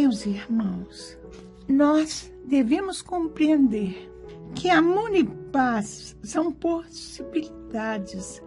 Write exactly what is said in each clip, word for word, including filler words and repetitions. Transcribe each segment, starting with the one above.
Meus irmãos, nós devemos compreender que amor e paz são possibilidades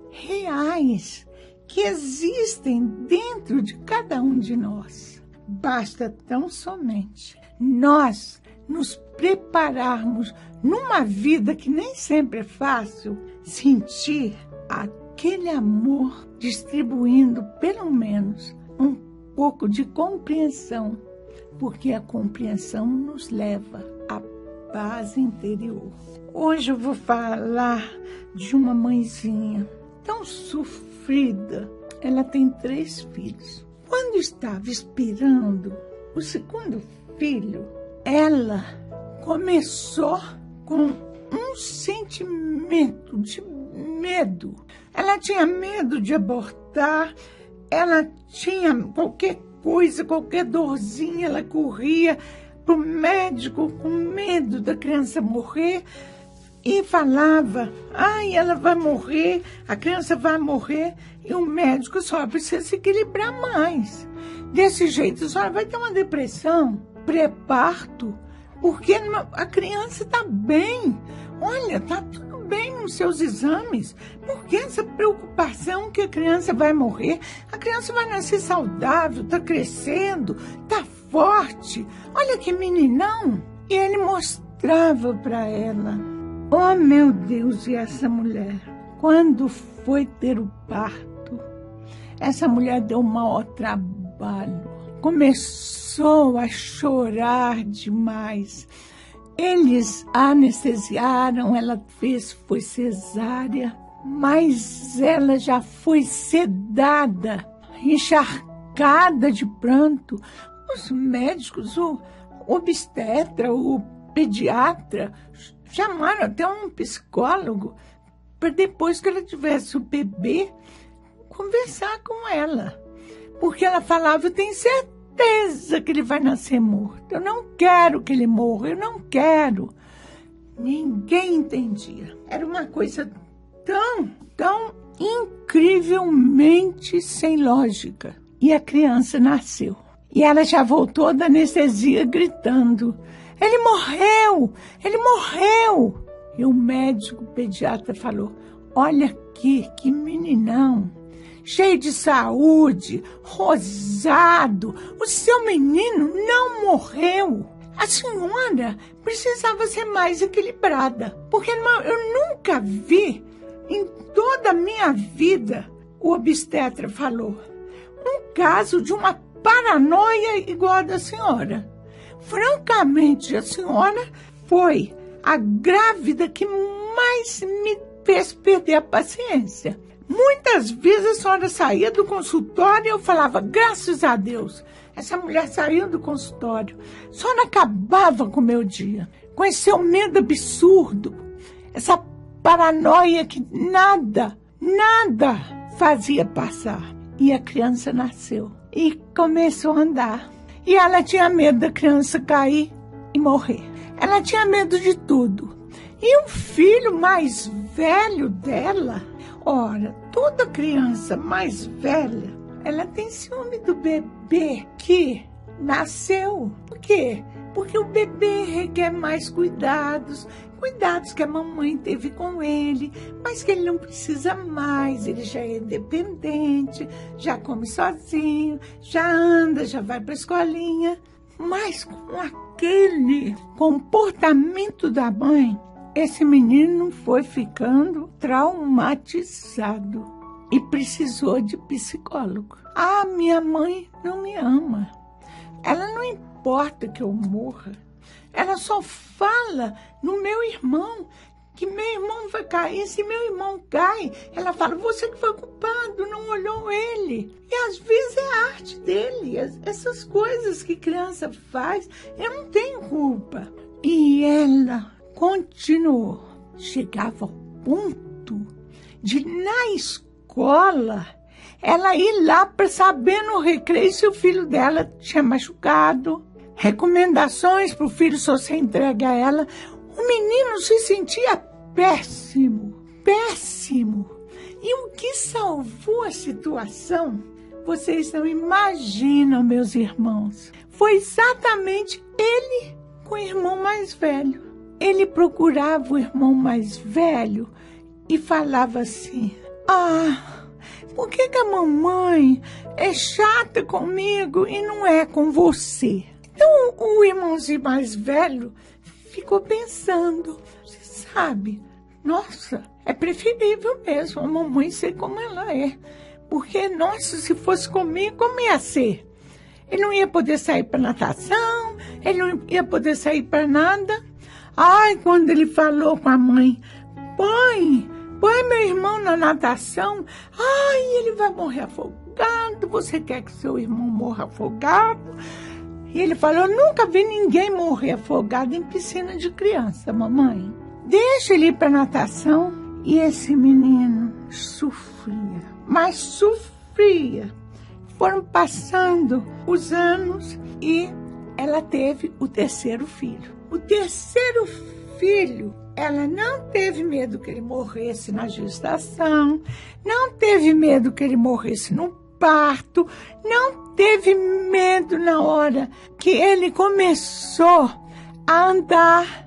reais que existem dentro de cada um de nós. Basta tão somente nós nos prepararmos numa vida que nem sempre é fácil, sentir aquele amor distribuindo pelo menos um pouco de compreensão, porque a compreensão nos leva à paz interior. Hoje eu vou falar de uma mãezinha tão sofrida. Ela tem três filhos. Quando estava esperando o segundo filho, ela começou com um sentimento de medo. Ela tinha medo de abortar, ela tinha qualquer coisa, qualquer dorzinha, ela corria para o médico com medo da criança morrer e falava, ai, ela vai morrer, a criança vai morrer, e o médico só precisa se equilibrar mais. Desse jeito, a senhora vai ter uma depressão pré-parto, porque a criança está bem. Olha, está tudo bem nos seus exames. Por que essa preocupação que a criança vai morrer? A criança vai nascer saudável, está crescendo, está forte. Olha que meninão. E ele mostrava para ela. Oh, meu Deus, e essa mulher? Quando foi ter o parto, essa mulher deu um maior trabalho. Começou a chorar demais. Eles a anestesiaram, ela fez, foi cesárea, mas ela já foi sedada, encharcada de pranto. Os médicos, o obstetra, o pediatra, chamaram até um psicólogo para depois que ela tivesse o bebê, conversar com ela. Porque ela falava, eu tenho certeza que ele vai nascer morto. Eu não quero que ele morra, eu não quero. Ninguém entendia. Era uma coisa tão, tão incrivelmente sem lógica. E a criança nasceu. E ela já voltou da anestesia gritando, ele morreu, ele morreu. E o médico pediatra falou, olha aqui, que meninão. Cheio de saúde, rosado, o seu menino não morreu. A senhora precisava ser mais equilibrada, porque eu nunca vi em toda a minha vida, o obstetra falou, um caso de uma paranoia igual a da senhora. Francamente, a senhora foi a grávida que mais me fez perder a paciência. Muitas vezes a senhora saía do consultório e eu falava, graças a Deus, essa mulher saiu do consultório. A senhora acabava com o meu dia, com esse seu medo absurdo, essa paranoia que nada, nada fazia passar. E a criança nasceu e começou a andar. E ela tinha medo da criança cair e morrer. Ela tinha medo de tudo. E o filho mais velho dela, ora, toda criança mais velha, ela tem ciúme do bebê que nasceu. Por quê? Porque o bebê requer mais cuidados, cuidados que a mamãe teve com ele, mas que ele não precisa mais, ele já é independente, já come sozinho, já anda, já vai para a escolinha. Mas com aquele comportamento da mãe, esse menino foi ficando traumatizado e precisou de psicólogo. Ah, minha mãe não me ama. Ela não importa que eu morra. Ela só fala no meu irmão, que meu irmão vai cair. Se meu irmão cai, ela fala, você que foi culpado, não olhou ele. E às vezes é a arte dele. Essas coisas que criança faz, eu não tenho culpa. E ela continuou. Chegava ao ponto de, na escola, ela ir lá para saber no recreio se o filho dela tinha machucado. Recomendações para o filho só ser entregue a ela. O menino se sentia péssimo, péssimo. E o que salvou a situação, vocês não imaginam, meus irmãos, foi exatamente ele com o irmão mais velho. Ele procurava o irmão mais velho e falava assim: ah, por que que a mamãe é chata comigo e não é com você? Então o irmãozinho mais velho ficou pensando, você sabe, nossa, é preferível mesmo a mamãe ser como ela é. Porque, nossa, se fosse comigo, como ia ser? Ele não ia poder sair para natação, ele não ia poder sair para nada. Ai, quando ele falou com a mãe, põe, põe meu irmão na natação, ai, ele vai morrer afogado, você quer que seu irmão morra afogado? E ele falou, nunca vi ninguém morrer afogado em piscina de criança, mamãe. Deixa ele ir para natação. E esse menino sofria, mas sofria. Foram passando os anos e ela teve o terceiro filho. O terceiro filho, ela não teve medo que ele morresse na gestação, não teve medo que ele morresse no parto, não teve medo na hora que ele começou a andar,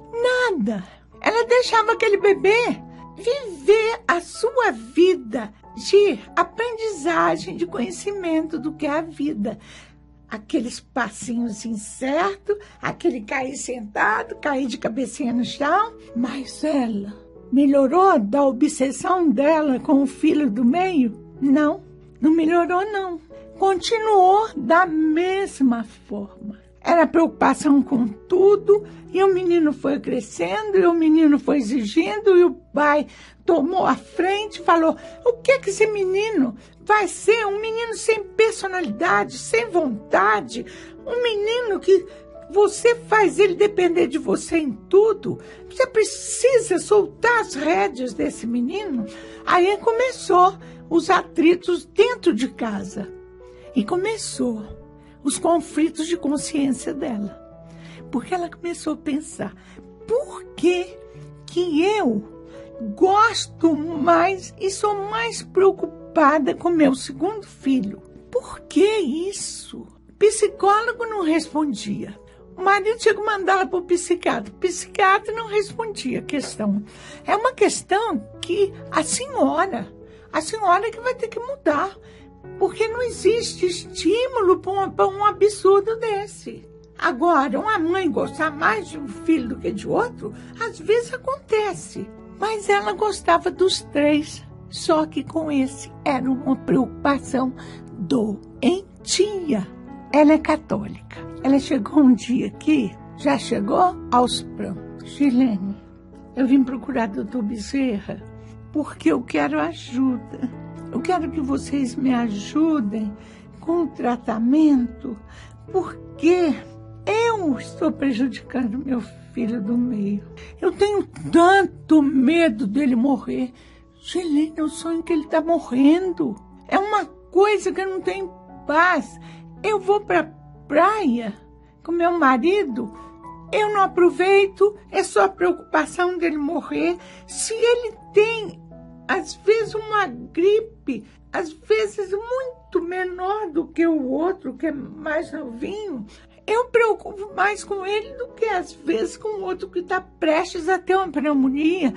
nada. Ela deixava aquele bebê viver a sua vida de aprendizagem, de conhecimento do que é a vida. Aqueles passinhos incertos, aquele cair sentado, cair de cabecinha no chão. Mas ela melhorou da obsessão dela com o filho do meio? Não, não melhorou não. Continuou da mesma forma. Era preocupação com tudo, e o menino foi crescendo, e o menino foi exigindo, e o pai tomou a frente e falou, o que que esse menino vai ser? Um menino sem personalidade, sem vontade, um menino que você faz ele depender de você em tudo. Você precisa soltar as rédeas desse menino. Aí começou os atritos dentro de casa, e começou os conflitos de consciência dela. Porque ela começou a pensar, por que que eu gosto mais e sou mais preocupada com meu segundo filho? Por que isso? O psicólogo não respondia. O marido chegou a mandá-la para o psiquiatra. O psiquiatra não respondia a questão. É uma questão que a senhora, a senhora que vai ter que mudar. Porque não existe estímulo para um, um absurdo desse. Agora, uma mãe gostar mais de um filho do que de outro, às vezes acontece. Mas ela gostava dos três, só que com esse era uma preocupação doentia. Ela é católica. Ela chegou um dia aqui, já chegou aos prantos. Gilene, eu vim procurar doutor Bezerra porque eu quero ajuda. Eu quero que vocês me ajudem com o tratamento, porque eu estou prejudicando meu filho do meio. Eu tenho tanto medo dele morrer. Gilene, eu sonho que ele está morrendo. É uma coisa que eu não tenho paz. Eu vou para a praia com meu marido, eu não aproveito, é só a preocupação dele morrer. Se ele tem, às vezes, uma gripe, às vezes muito menor do que o outro, que é mais novinho, eu preocupo mais com ele do que, às vezes, com o outro que está prestes a ter uma pneumonia.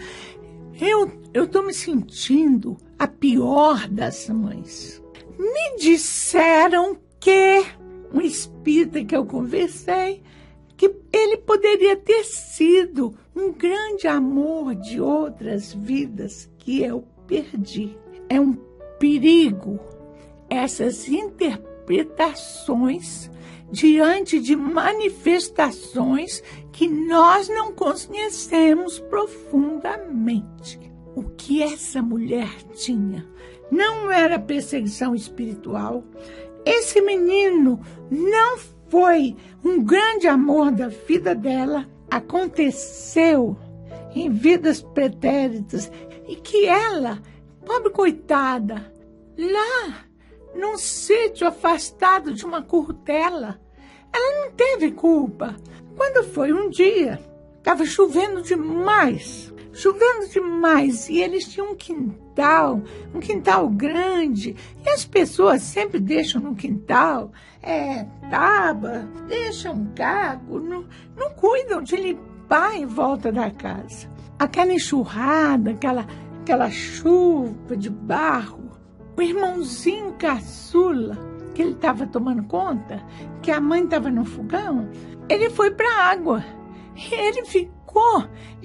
Eu estou me sentindo a pior das mães. Me disseram que um espírita que eu conversei, que ele poderia ter sido um grande amor de outras vidas que eu perdi. É um perigo essas interpretações diante de manifestações que nós não conhecemos profundamente. O que essa mulher tinha não era perseguição espiritual. Esse menino não foi um grande amor da vida dela. Aconteceu em vidas pretéritas e que ela, pobre coitada, lá num sítio afastado de uma curtela, ela não teve culpa. Quando foi um dia, estava chovendo demais. chovendo demais, e eles tinham um quintal, um quintal grande, e as pessoas sempre deixam no quintal, é, tábua, deixam gago, não, não cuidam de limpar em volta da casa. Aquela enxurrada, aquela, aquela chuva de barro, o irmãozinho caçula, que ele estava tomando conta, que a mãe estava no fogão, ele foi para a água. E ele ficou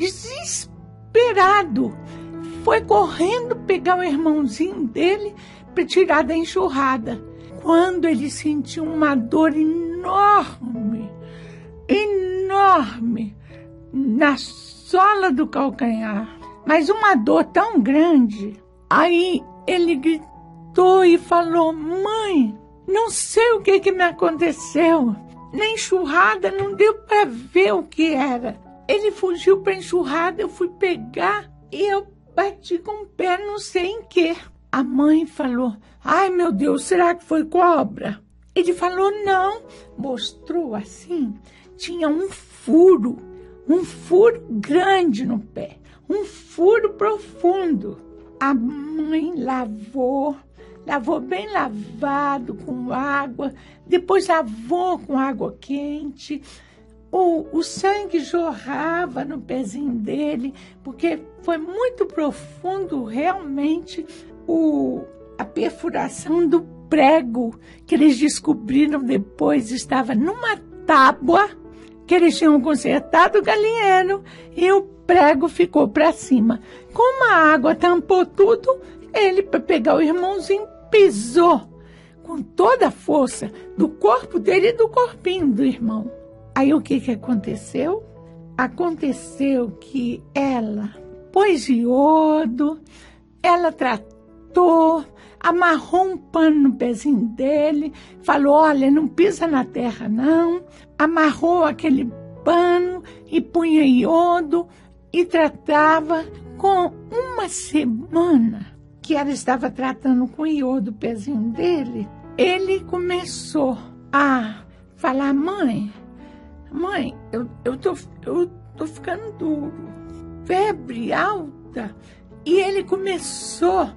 desesperado. Foi correndo pegar o irmãozinho dele para tirar da enxurrada. Quando ele sentiu uma dor enorme, enorme, na sola do calcanhar. Mas uma dor tão grande. Aí ele gritou e falou: mãe, não sei o que, que me aconteceu. Na enxurrada não deu para ver o que era. Ele fugiu para a enxurrada, eu fui pegar e eu bati com o pé, não sei em quê. A mãe falou: ai meu Deus, será que foi cobra? Ele falou: não. Mostrou assim, tinha um furo, um furo grande no pé, um furo profundo. A mãe lavou, lavou bem lavado com água, depois lavou com água quente. O, o sangue jorrava no pezinho dele, porque foi muito profundo realmente o, a perfuração do prego, que eles descobriram depois, estava numa tábua que eles tinham consertado o galinheiro e o prego ficou para cima. Como a água tampou tudo, ele, para pegar o irmãozinho, pisou com toda a força do corpo dele e do corpinho do irmão. Aí o que, que aconteceu? Aconteceu que ela pôs iodo, ela tratou, amarrou um pano no pezinho dele, falou: olha, não pisa na terra não. Amarrou aquele pano e punha iodo e tratava. Com uma semana que ela estava tratando com iodo o pezinho dele, ele começou a falar: mãe, mãe, eu, eu, tô, eu tô ficando duro, febre alta. E ele começou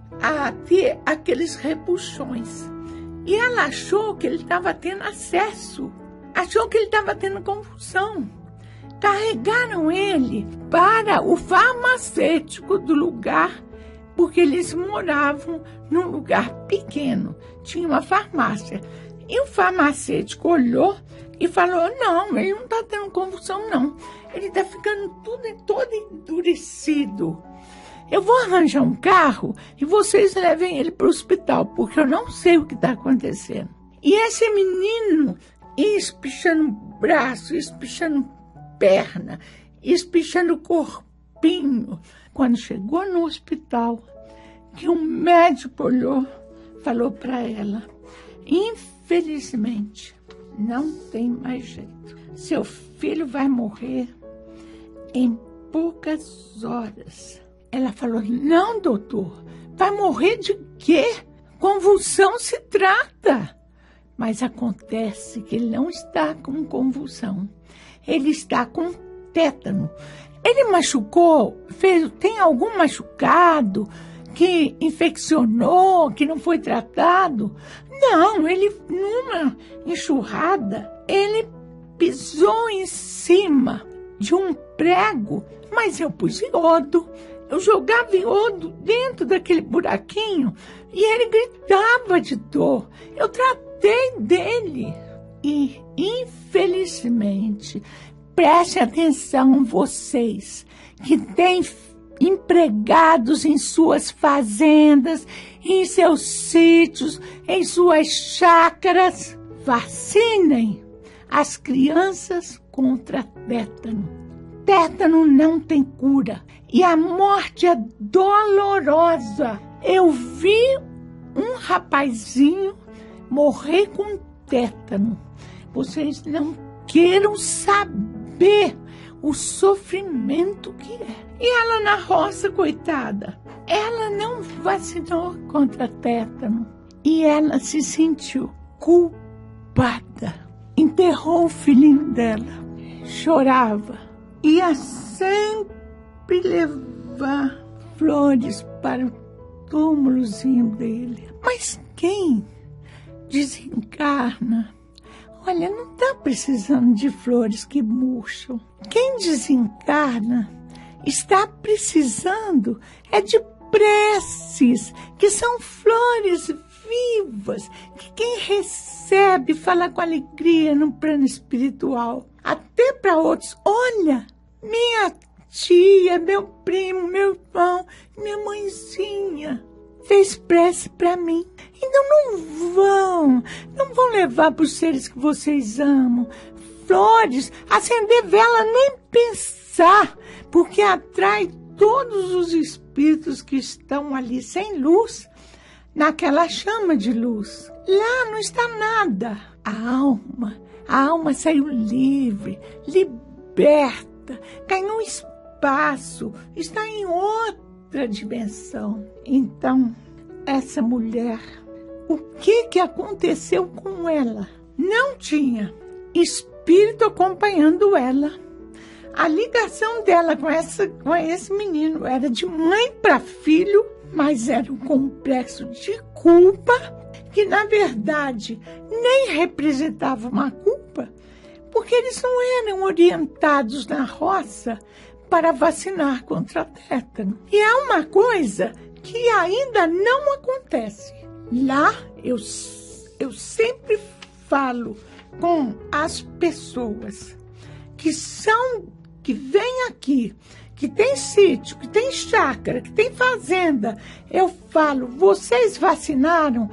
a ter aqueles repuxões. E ela achou que ele estava tendo acesso, achou que ele estava tendo convulsão. Carregaram ele para o farmacêutico do lugar, porque eles moravam num lugar pequeno, tinha uma farmácia. E o farmacêutico olhou e falou: não, ele não está tendo convulsão, não. Ele está ficando tudo, todo endurecido. Eu vou arranjar um carro e vocês levem ele para o hospital, porque eu não sei o que está acontecendo. E esse menino ia espichando braço, espichando perna, espichando corpinho. Quando chegou no hospital, que um médico olhou, falou para ela: infelizmente, não tem mais jeito. Seu filho vai morrer em poucas horas. Ela falou: não, doutor, vai morrer de quê? Convulsão se trata. Mas acontece que ele não está com convulsão. Ele está com tétano. Ele machucou, fez, tem algum machucado que infeccionou, que não foi tratado? Não, ele, numa enxurrada, ele pisou em cima de um prego, mas eu pus iodo. Eu jogava iodo dentro daquele buraquinho e ele gritava de dor. Eu tratei dele. E, infelizmente, prestem atenção vocês que têm empregados em suas fazendas, em seus sítios, em suas chácaras. Vacinem as crianças contra tétano. Tétano não tem cura e a morte é dolorosa. Eu vi um rapazinho morrer com tétano. Vocês não queiram saber o sofrimento que é. E ela na roça, coitada, ela não vacinou contra tétano e ela se sentiu culpada. Enterrou o filhinho dela, chorava. Ia sempre sempre levar flores para o túmulozinho dele. Mas quem desencarna, olha, não está precisando de flores que murcham. Quem desencarna está precisando é de preces, que são flores vivas, que quem recebe fala com alegria no plano espiritual. Até para outros, olha, minha tia, meu primo, meu irmão, minha mãezinha fez prece para mim. Então não vão, não vão levar para os seres que vocês amam flores, acender vela, nem pensar, porque atrai todos os espíritos que estão ali sem luz, naquela chama de luz. Lá não está nada. A alma, a alma saiu livre, liberta, ganhou espaço, está em outra dimensão. Então, essa mulher, o que que aconteceu com ela? Não tinha espírito acompanhando ela. A ligação dela com, essa, com esse menino era de mãe para filho, mas era um complexo de culpa que, na verdade, nem representava uma culpa, porque eles não eram orientados na roça para vacinar contra tétano. E é uma coisa que ainda não acontece. Lá, eu, eu sempre falo com as pessoas que são, que vêm aqui, que tem sítio, que tem chácara, que tem fazenda. Eu falo, vocês vacinaram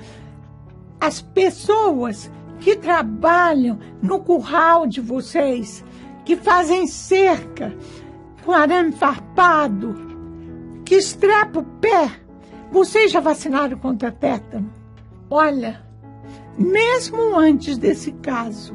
as pessoas que trabalham no curral de vocês, que fazem cerca com arame farpado, que estrepa o pé. Vocês já vacinaram contra tétano? Olha, mesmo antes desse caso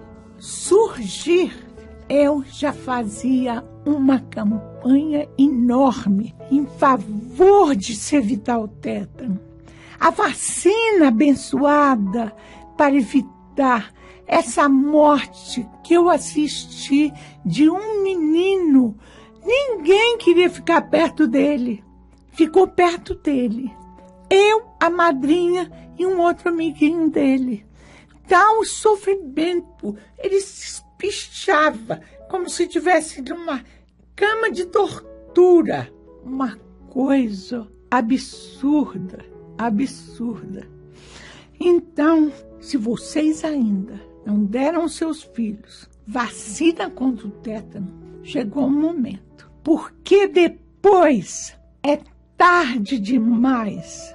surgir, eu já fazia uma campanha enorme em favor de se evitar o tétano. A vacina abençoada para evitar essa morte que eu assisti de um menino. Ninguém queria ficar perto dele. Ficou perto dele. Eu, a madrinha e um outro amiguinho dele. Tal sofrimento. Ele se espichava como se estivesse numa cama de tortura. Uma coisa absurda, absurda. Então, se vocês ainda não deram aos seus filhos vacina contra o tétano, chegou o momento. Porque depois é tarde demais.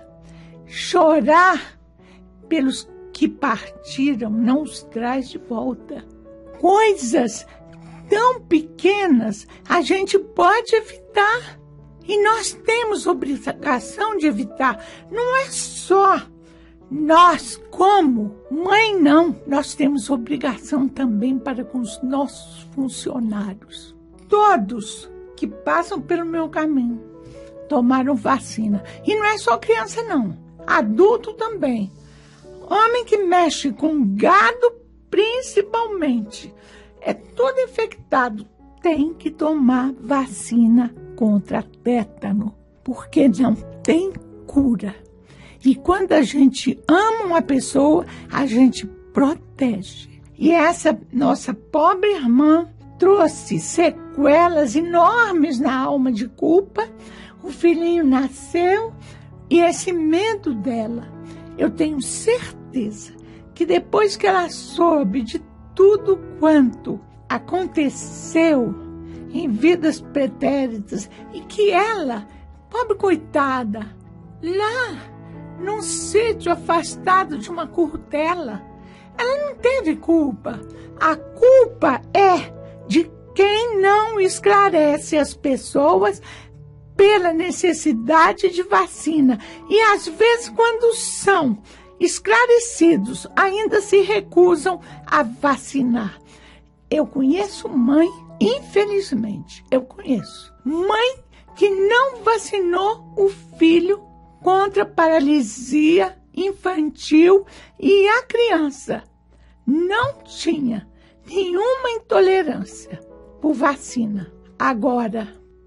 Chorar pelos que partiram não os traz de volta. Coisas tão pequenas a gente pode evitar. E nós temos obrigação de evitar. Não é só nós, como mãe, não. Nós temos obrigação também para com os nossos funcionários. Todos que passam pelo meu caminho tomaram vacina. E não é só criança, não. Adulto também. Homem que mexe com gado, principalmente, é todo infectado, tem que tomar vacina contra tétano, porque não tem cura. E quando a gente ama uma pessoa, a gente protege. E essa nossa pobre irmã trouxe sequelas enormes na alma de culpa. O filhinho nasceu e esse medo dela, eu tenho certeza que depois que ela soube de tudo quanto aconteceu em vidas pretéritas e que ela, pobre coitada, lá num sítio afastado de uma curtela, ela não teve culpa. A culpa é de quem não esclarece as pessoas pela necessidade de vacina. E às vezes, quando são esclarecidos, ainda se recusam a vacinar. Eu conheço mãe, infelizmente, eu conheço mãe que não vacinou o filho contra paralisia infantil e a criança não tinha nenhuma intolerância por vacina. Agora,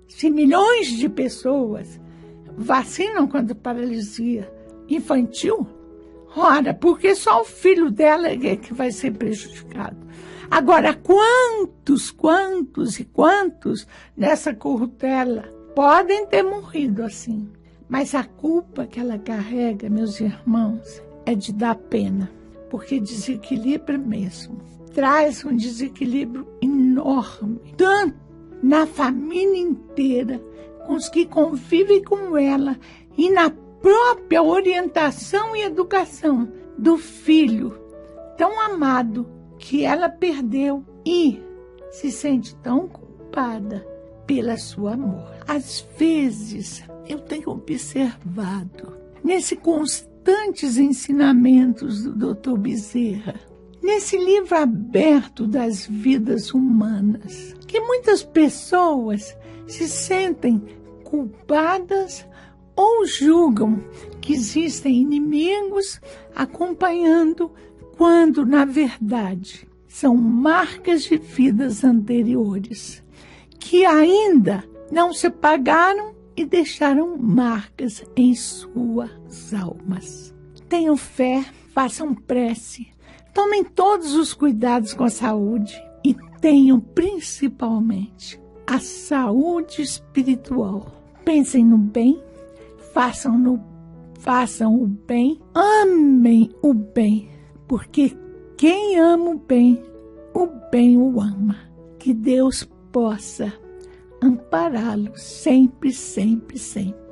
Se milhões de pessoas vacinam contra paralisia infantil, ora, porque só o filho dela é que vai ser prejudicado. Agora, quantos, quantos e quantos nessa currutela podem ter morrido assim? Mas a culpa que ela carrega, meus irmãos, é de dar pena, porque desequilibra mesmo. Traz um desequilíbrio enorme, tanto na família inteira, com os que convivem com ela, e na própria orientação e educação do filho tão amado que ela perdeu e se sente tão culpada pela sua morte. Às vezes, eu tenho observado, nesse constantes ensinamentos do doutor Bezerra, nesse livro aberto das vidas humanas, que muitas pessoas se sentem culpadas ou julgam que existem inimigos acompanhando, quando, na verdade, são marcas de vidas anteriores, que ainda não se apagaram e deixaram marcas em suas almas. Tenham fé, façam prece, tomem todos os cuidados com a saúde e tenham principalmente a saúde espiritual. Pensem no bem, façam, no, façam o bem, amem o bem, porque quem ama o bem, o bem o ama. Que Deus possa ampará-lo sempre, sempre, sempre.